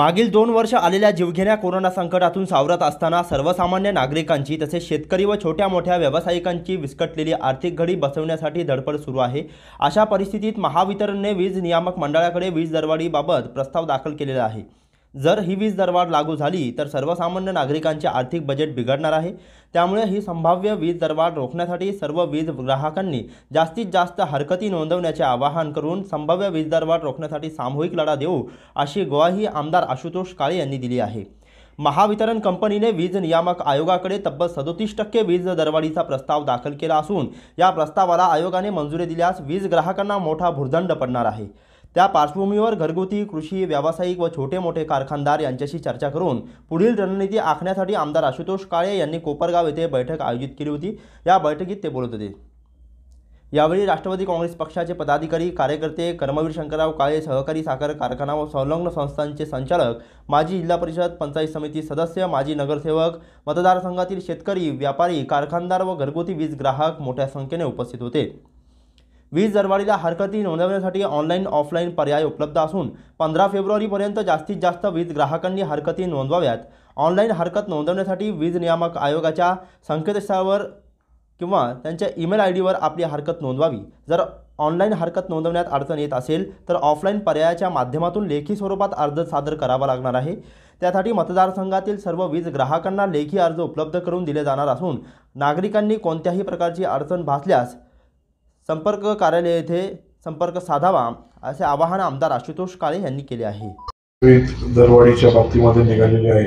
मागील 2 वर्ष आलेल्या जीवघेण्या कोरोना संकटातून सावरत असताना सर्वसामान्य नागरिकांची तसेच शेतकरी व छोट्या मोठ्या व्यावसायिकांची विस्कटलेली आर्थिक घडी बसवण्यासाठी धडपड सुरू आहे। अशा परिस्थितीत महावितरणने वीज नियामक मंडळाकडे वीज दरवाढीबाबत प्रस्ताव दाखल केलेला आहे। जर ही वीज दरवाढ लागू झाली तर सर्वसामान्य नागरिकांचे आर्थिक बजेट बिघडणार आहे। त्यामुळे ही संभाव्य वीज दरवाढ रोखण्यासाठी सर्व वीज ग्राहकांनी जास्तीत जास्त हरकती नोंदवण्याचे आवाहन करून संभाव्य वीज दरवाढ रोखण्यासाठी सामूहिक लढा देऊ अशी ग्वाही आमदार आशुतोष काळे यांनी दिली आहे। महावितरण कंपनीने वीज नियामक आयोगाकडे तब्बल 37% वीज दरवाढीचा प्रस्ताव दाखल केला असून या प्रस्तावाला आयोगाने मंजुरी दिल्यास वीज ग्राहकांना मोठा भुर्दंड पडणार आहे। त्या पार्श्वभूमीवर घरगुती, कृषी, व्यावसायिक व छोटे मोठे कारखानदार यांच्याशी चर्चा करून पुढील रणनीती आखण्यासाठी आमदार आशुतोष काळे यांनी कोपरगाव येथे बैठक आयोजित केली होती। या बैठकीत ते बोलत होते। यावेळी राष्ट्रवादी काँग्रेस पक्षाचे पदाधिकारी, कार्यकर्ते, कर्मवीर शंकरराव काळे, सहकारी साखर कारखाना व संलग्न संस्थांचे संचालक, माजी जिल्हा परिषद पंचायत समिती सदस्य, माजी नगरसेवक, मतदारसंघातील शेतकरी, व्यापारी, कारखानदार व घरगुती वीज ग्राहक मोठ्या संख्येने उपस्थित होते। वीज दरवाढीला हरकती नोंदवण्यासाठी ऑनलाईन ऑफलाईन पर्याय उपलब्ध असून 15 फेब्रुवारीपर्यंत जास्तीत जास्त वीज ग्राहकांनी हरकती नोंदवाव्यात। ऑनलाईन हरकत नोंदवण्यासाठी वीज नियामक आयोगाच्या संकेतस्थळावर किंवा त्यांच्या ईमेल आयडीवर आपली हरकत नोंदवावी। जर ऑनलाईन हरकत नोंदवण्यात अडचण येत असेल तर ऑफलाईन पर्यायाच्या माध्यमातून लेखी स्वरूपात अर्ज सादर करावा लागणार आहे। त्यासाठी मतदारसंघातील सर्व वीज ग्राहकांना लेखी अर्ज उपलब्ध करून दिले जाणार असून नागरिकांनी कोणत्याही प्रकारची अडचण भासल्यास संपर्क कार्यालय येथे संपर्क साधावा असे आवाहन आमदार आशुतोष काळे यांनी केले आहे। दरवाढीच्या बाबतीमध्ये निघालेले आहे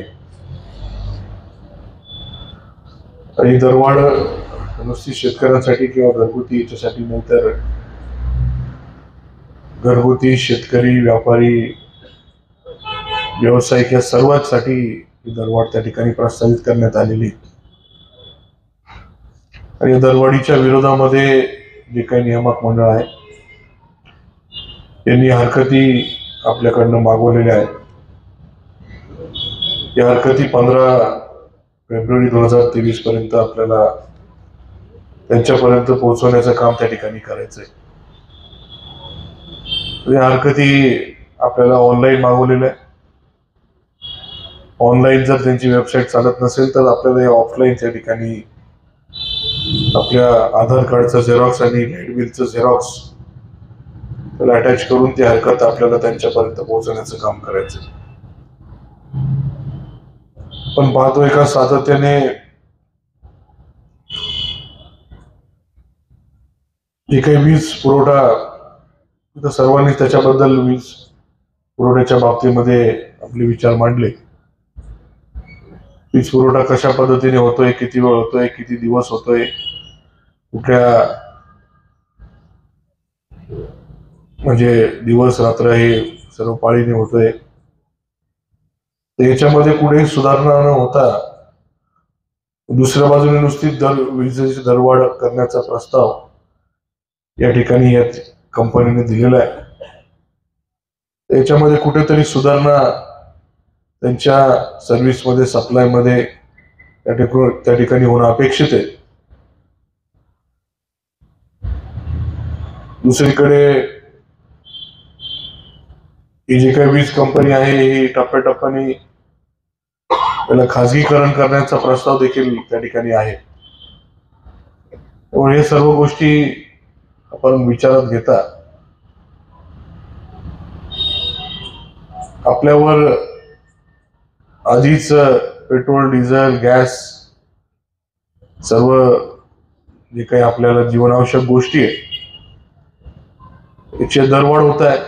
आणि दरवाढ नुसती शेतकऱ्यांसाठी किंवा घरगुती याच्यासाठी नाही तर घरगुती, शेतकरी, व्यापारी, व्यावसायिक या सर्वांसाठी ही दरवाढ त्या ठिकाणी प्रस्तावित करण्यात आलेली आणि दरवाढीच्या विरोधामध्ये जे काही नियामक मंडळ आहे यांनी हरकती आपल्याकडनं मागवलेल्या आहेत। या हरकती 15 फेब्रुवारी 2023 पर्यंत आपल्याला त्यांच्यापर्यंत पोहोचवण्याचं काम त्या ठिकाणी करायचंय। या हरकती आपल्याला ऑनलाईन मागवलेल्या आहे। ऑनलाईन जर त्यांची वेबसाईट चालत नसेल तर आपल्याला ऑफलाईन त्या ठिकाणी आपल्या आधार कार्डचं झेरॉक्स आणि लाईट बिलचं झेरॉक्स त्याला अटॅच करून ती हरकत आपल्याला त्यांच्यापर्यंत पोहोचवण्याचं काम करायचं। पण पाहतो एका सातत्याने जे काही वीज पुरवठा सर्वांनी त्याच्याबद्दल वीज पुरवठ्याच्या बाबतीमध्ये आपले विचार मांडले। वीज पुरवठा कशा पद्धतीने होतोय, किती वेळ होतोय, किती दिवस होतोय, कुठल्या म्हणजे दिवस रात्र हे सर्व पाळीने होतोय। याच्यामध्ये कुठेही सुधारणा न होता दुसऱ्या बाजूने नुसती वीजेची दरवाढ करण्याचा प्रस्ताव या ठिकाणी या कंपनीने दिलेला आहे। याच्यामध्ये कुठेतरी सुधारणा त्यांच्या सर्व्हिसमध्ये, सप्लायमध्ये त्या ठिकाणी होणं अपेक्षित आहे। दुसरीकडे ही जी काही वीज कंपनी आहे ही टप्प्याटप्प्याने त्याला खाजगीकरण करण्याचा प्रस्ताव देखील त्या ठिकाणी आहे। हे सर्व गोष्टी आपण विचारात घेता आपल्यावर आधीच पेट्रोल, डिझेल, गॅस सर्व जे काही आपल्याला जीवनावश्यक गोष्टी आहे याची दरवाढ होत आहे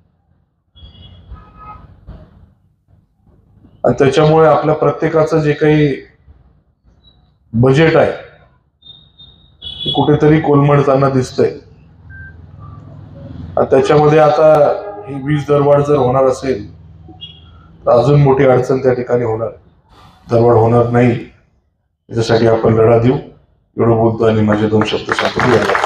आणि त्याच्यामुळे आपल्या प्रत्येकाचं जे काही बजेट आहे ते कुठेतरी कोलमडताना दिसतंय। त्याच्यामध्ये आता ही वीज दरवाढ जर होणार असेल तर अजून मोठी अडचण त्या ठिकाणी होणार। दरवाढ होणार नाही याच्यासाठी आपण लढा देऊ एवढं बोलतो आणि माझे 2 शब्द सांगतो।